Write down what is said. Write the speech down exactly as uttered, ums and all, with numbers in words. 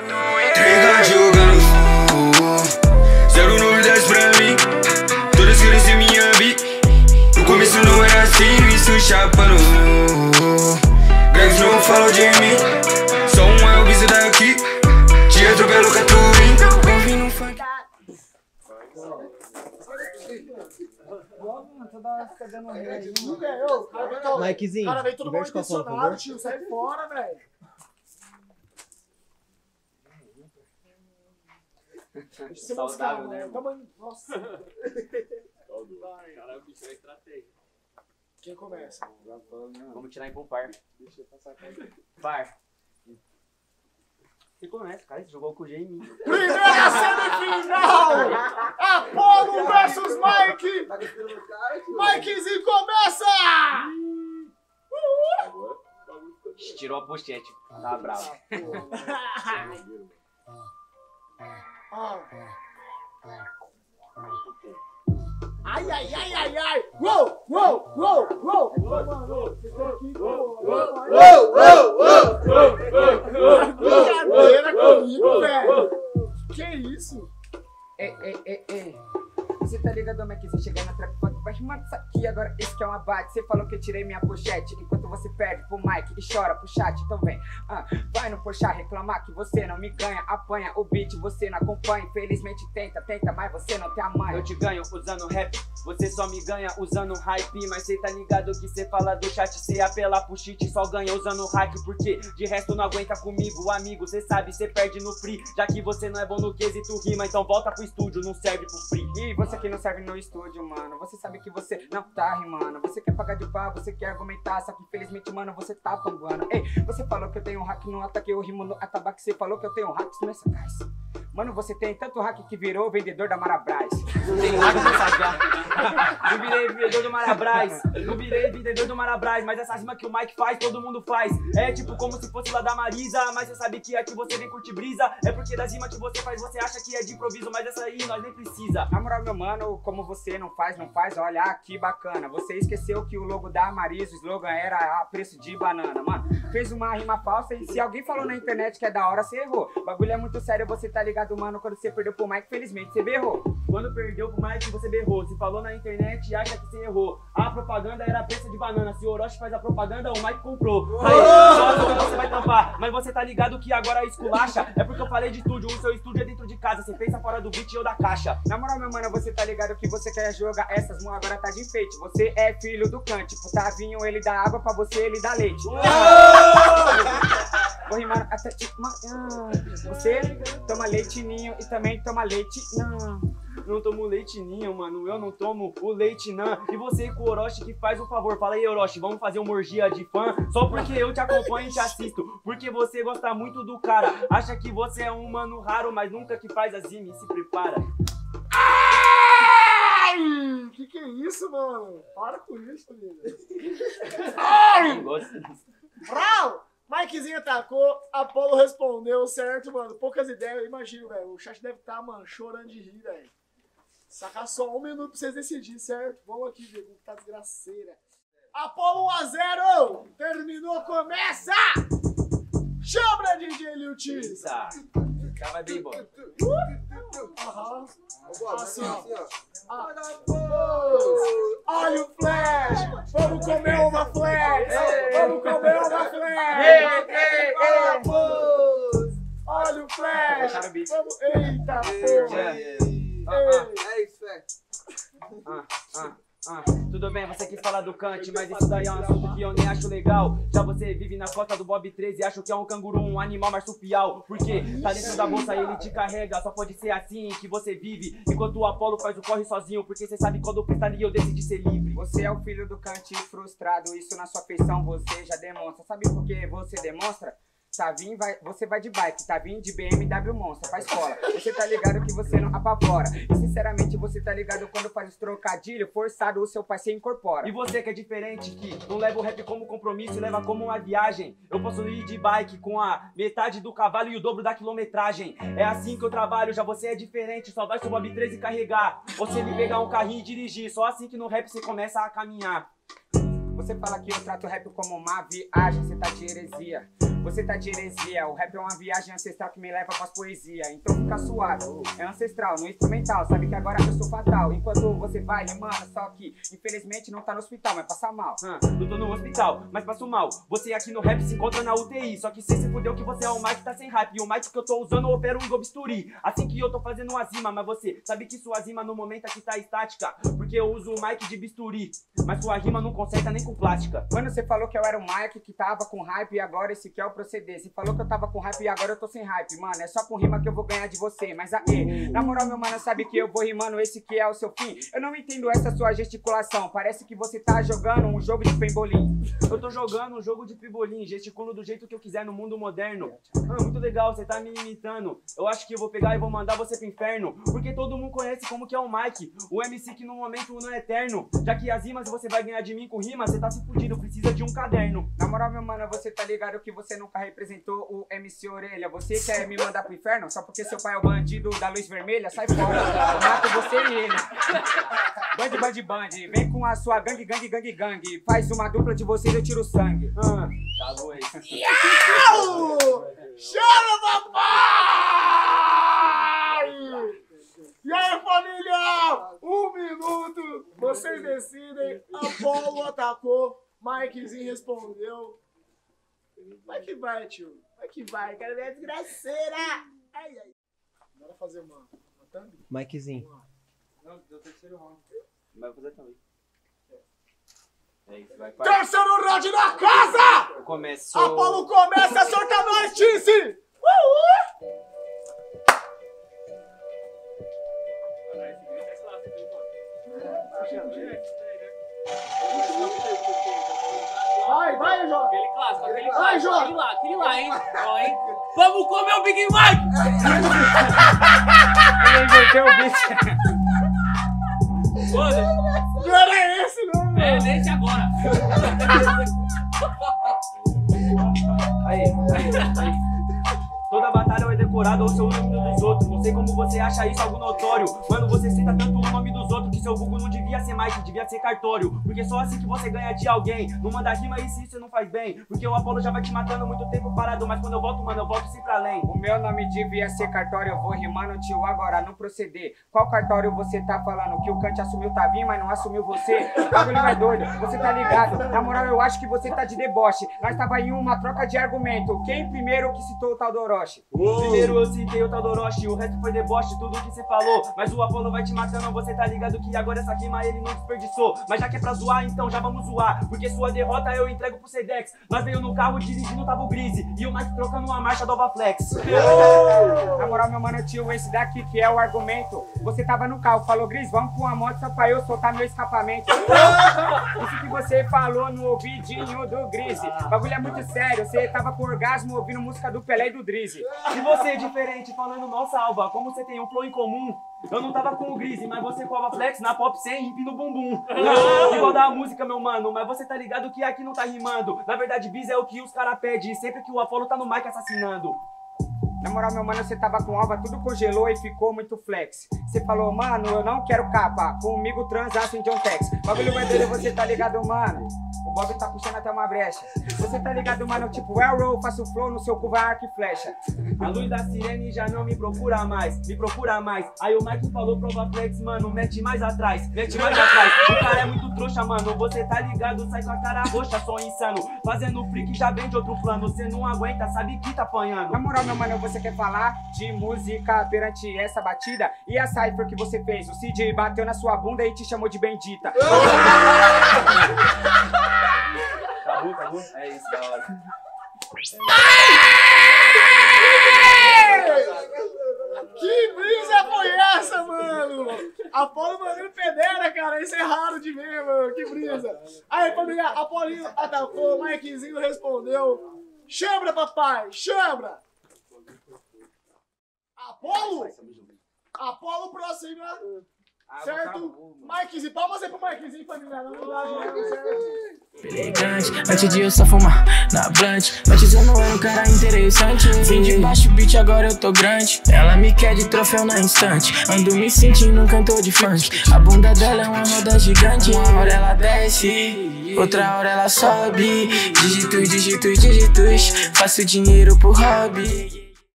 Três jogando, zero novidades pra mim. Todas querem ser minha bi. No começo não era assim, isso chapando. Gregs não falou de mim. Só um é o bicho daqui. Te atropelo com a Turim. Ouvindo funk. Mikezinho, cara, vem todo mundo inverte com a foto, por intencionado, favor. tio. Sai fora, velho. Deixa eu ser Saudável, moscar, né, mano. Tamanho. Nossa. Caralho, o bicho é estratégia. Quem começa? Vamos tirar em par. Deixa eu passar aqui. Par. Você começa, cara. Você jogou com o G em mim. Primeira semifinal! Apollo versus Mike! Mikezinho começa! Tirou a pochete. Tá bravo. Ai, ai, ai, ai, ai! Uou, uou, uou, uou! Mano, vocês estão aqui com... Brincadeira comigo, velho! Que isso? Ei, ei, ei, ei. Você tá ligado, Mac? Você chega na trap foto, vai rimando isso aqui, agora esse que é um abate. Você falou que eu tirei minha pochete, enquanto você perde pro Mike e chora pro chat, então vem. Ah, vai no pochar reclamar que você não me ganha, apanha o beat, você não acompanha. Infelizmente tenta, tenta, mas você não tem a manha. Eu te ganho usando rap, você só me ganha usando hype. Mas cê tá ligado que cê fala do chat, cê apela pro cheat, só ganha usando hack. Porque de resto não aguenta comigo, amigo, cê sabe, cê perde no free. Já que você não é bom no quesito rima, então volta pro estúdio, não serve pro free. E você que não serve no estúdio, mano, você sabe que você não tá rimando. Você quer pagar de pá, você quer argumentar, só que infelizmente, mano, você tá panguando. Ei, você falou que eu tenho hack no ataque, eu rimo no atabaque. Você falou que eu tenho hack nessa caixa. Mano, você tem tanto hack que virou vendedor da Marabras. Tem hack nessa já. Não virei vendedor do Marabras, não virei vendedor do Marabras. Mas essa rima que o Mike faz, todo mundo faz. É tipo como se fosse lá da Marisa. Mas você sabe que aqui você vem curtir brisa. É porque das rimas que você faz, você acha que é de improviso. Mas essa aí nós nem precisa. Na moral, meu mano, como você não faz, não faz, olha que bacana. Você esqueceu que o logo da Marisa, o slogan era a preço de banana, mano. Fez uma rima falsa e se alguém falou na internet que é da hora, você errou. O bagulho é muito sério, você tá ligado, mano, quando você perdeu pro Mike, felizmente você berrou. Quando perdeu pro Mike, você berrou. Se falou na internet e acha que você errou. A propaganda era a preço de banana. Se o Orochi faz a propaganda, o Mike comprou. Aí, só que você vai tampar. Mas você tá ligado que agora esculacha. É porque eu falei de estúdio, o seu estúdio é dentro de casa. Você pensa fora do beat e eu da caixa. Na moral, meu mano, você tá ligado que você quer jogar essas mãos, agora tá de enfeite. Você é filho do Kant, pro Tavinho ele dá água, pra você ele dá leite. Vou rimar até de manhã. Você toma leite ninho e também toma leite não. Não tomo leite ninho, mano, eu não tomo o leite não. E você com o Orochi que faz o favor. Fala aí, Orochi, vamos fazer uma orgia de fã. Só porque eu te acompanho e te assisto. Porque você gosta muito do cara. Acha que você é um mano raro, mas nunca que faz as rimas e se prepara. Ai! Que que é isso, mano? Para com isso, menino. Ai! Não gosto disso. Brau! Mikezinho atacou, Apollo respondeu, certo, mano? Poucas ideias, eu imagino, velho. O chat deve estar, tá, mano, chorando de rir, velho. Saca só um minuto pra vocês decidirem, certo? Vamos aqui ver como tá desgraceira. Apollo um a zero! Terminou, começa! Chama, D J Lil Cheese! Tá. Tava bem bom. Aham. Assim, ó. Ah. Olha o flash! Vamos comer uma flash! Vamos comer uma flash! Olha o flash! Vamos... Eita, porra! É isso, é. Ah, ah. Ah, tudo bem, você quis falar do Kant, mas isso daí é um assunto que eu nem acho legal. Já você vive na costa do Bob treze e acha que é um canguru, um animal marsupial. Porque tá dentro da bolsa e ele te carrega. Só pode ser assim que você vive, enquanto o Apollo faz o corre sozinho. Porque você sabe quando prestaria eu decidi ser livre. Você é o filho do Kant frustrado, isso na sua feição você já demonstra. Sabe por que você demonstra? Tavinho vai, você vai de bike, Tavinho de B M W Monster pra escola. Você tá ligado que você não apavora. E sinceramente você tá ligado quando faz os trocadilhos forçado o seu pai se incorpora. E você que é diferente, que não leva o rap como compromisso e leva como uma viagem. Eu posso ir de bike com a metade do cavalo e o dobro da quilometragem. É assim que eu trabalho, já você é diferente, só vai seu Bob treze carregar. Você me pegar um carrinho e dirigir, só assim que no rap você começa a caminhar. Você fala que eu trato o rap como uma viagem, você tá de heresia. Você tá de heresia, o rap é uma viagem ancestral que me leva pras poesias. Então fica suave, é ancestral, no instrumental. Sabe que agora eu sou fatal. Enquanto você vai rimando, só que infelizmente não tá no hospital, mas passa mal. Ah, eu tô no hospital, mas passo mal. Você aqui no rap se encontra na U T I. Só que cê se fudeu que você é o mic tá sem hype. E o mic que eu tô usando eu opero um bisturi. Assim que eu tô fazendo uma zima, mas você sabe que sua zima no momento aqui tá estática, porque eu uso o mic de bisturi. Mas sua rima não conserta nem com plástica. Mano, você falou que eu era o Mike que tava com hype e agora esse que é o proceder. Você falou que eu tava com hype e agora eu tô sem hype. Mano, é só com rima que eu vou ganhar de você. Mas aí, na moral, meu mano, sabe que eu vou rimando esse que é o seu fim. Eu não entendo essa sua gesticulação. Parece que você tá jogando um jogo de pembolim. Eu tô jogando um jogo de pebolim, gesticulo do jeito que eu quiser no mundo moderno. Ah, muito legal, você tá me imitando. Eu acho que eu vou pegar e vou mandar você pro inferno, porque todo mundo conhece como que é o Mike, o M C que no momento não é eterno. Já que as rimas você vai ganhar de mim com rima, você tá se fudido, precisa de um caderno. Na moral, meu mano, você tá ligado que você nunca representou o M C Orelha. Você quer me mandar pro inferno só porque seu pai é o bandido da luz vermelha? Sai fora, eu mato você e ele. Band, band, band, vem com a sua gangue, gangue, gangue, gangue. Faz uma dupla de vocês, eu tiro o sangue. Ah, tá bom aí. Chama, papai! E aí, família? Um minuto, vocês decidem. Apolo atacou, Mikezinho respondeu. Vai que vai, tio. Vai que vai. Quero ver a desgraceira. Ai, ai. Bora fazer uma, uma thumb? Mikezinho. Não, deu terceiro round. Vai fazer também. É isso, vai, vai. Terceiro round na casa! Começou. Apolo começa a soltar notícia! Uhul! Vai, vai, Jó! Aquele clássico, aquele Vai, clássico, Jó! aquele lá, aquele lá, hein? Ó, hein? Vamos comer o Big Mike! Ele inverteu o bicho. Foda-se. Não era esse, não, mano! É, deixa agora. Aí, aí, aí. Toda batalha é decorada ou seu nome dos outros. Não sei como você acha isso algo notório. Mano, você cita tanto o nome dos outros que seu vulgo não devia ser Mike, devia ser cartório. Porque só assim que você ganha de alguém. Não manda rima e se isso não faz bem. Porque o Apolo já vai te matando muito tempo parado. Mas quando eu volto, mano, eu volto sempre além. O meu nome devia ser cartório, eu vou rimando, tio, agora, no proceder. Qual cartório você tá falando? Que o Kant assumiu o Tavinho, mas não assumiu você? O bagulho é doido, você tá ligado? Na moral, eu acho que você tá de deboche. Nós tava em uma troca de argumento. Quem primeiro que citou o tal do Orochi? Primeiro eu citei o tal do Orochi, o resto foi deboche, tudo que você falou. Mas o Apolo vai te matando, você tá ligado que agora essa rima ele não desperdiçou. Mas já que é pra zoar, então já vamos zoar. Porque sua derrota eu entrego pro Sedex. Nós veio no carro dirigindo, tava o Grise. E o Mike trocando uma marcha do Ovaflex. Na moral, meu mano, tio, esse daqui que é o argumento. Você tava no carro, falou, Gris, vamos com uma moto só pra eu soltar meu escapamento. Isso que você falou no ouvidinho do Grise. O bagulho é muito sério, você tava com orgasmo ouvindo música do Pelé e do Drizzy. E você é diferente, falando nossa Alba, como você tem um flow em comum. Eu não tava com o Grise, mas você com a Ovaflex na pop cem, hip no bumbum. Igual da música, meu mano, mas você tá ligado que aqui não tá rimando. Na verdade, bis é o que os caras pedem, sempre que o Apolo tá no mic assassinando. Na moral, meu mano, você tava com alva, tudo congelou e ficou muito flex. Você falou, mano, eu não quero capa, comigo transaço em John Tex. Bagulho é doido, você tá ligado, mano? O Bob tá puxando até uma brecha. Você tá ligado, mano, tipo Arrow, faço flow, no seu cu vai arco e flecha. A luz da sirene já não me procura mais, me procura mais. Aí o Mike falou pro Ovaflex, mano, mete mais atrás, mete mais atrás. O cara é muito trouxa, mano, você tá ligado, sai com a cara roxa, sou insano. Fazendo freak já vem de outro plano, você não aguenta, sabe que tá apanhando. Na moral, meu mano, você quer falar de música perante essa batida? E a cypher que você fez? O C J bateu na sua bunda e te chamou de bendita. Acabou, acabou? É isso, da hora. Que brisa foi essa, mano? Apolo mandando pedera, cara. Isso é raro de ver, mano. Que brisa. Aí, família, Apolinho atacou, Mikezinho respondeu. Chambra, papai, chambra. Apolo? Apolo próxima. Certo? Mikezinho, palmas aí pro Mikezinho, família. Não dá, não, certo? Elegante, antes de eu só fumar na blunt. Antes eu não era um cara interessante. Vim de baixo beat, agora eu tô grande. Ela me quer de troféu na instante. Ando me sentindo um cantor de funk. A bunda dela é uma roda gigante. Uma hora ela desce outra hora ela sobe. Dígitos, dígitos, dígitos, faço dinheiro pro hobby.